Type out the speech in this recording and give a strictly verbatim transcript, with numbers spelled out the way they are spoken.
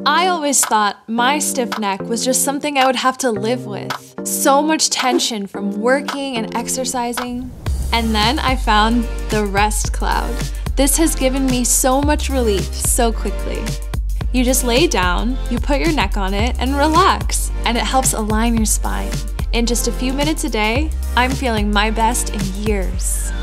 I always thought my stiff neck was just something I would have to live with. So much tension from working and exercising. And then I found the RESTCLOUD. This has given me so much relief so quickly. You just lay down, you put your neck on it, and relax, and it helps align your spine. In just a few minutes a day, I'm feeling my best in years.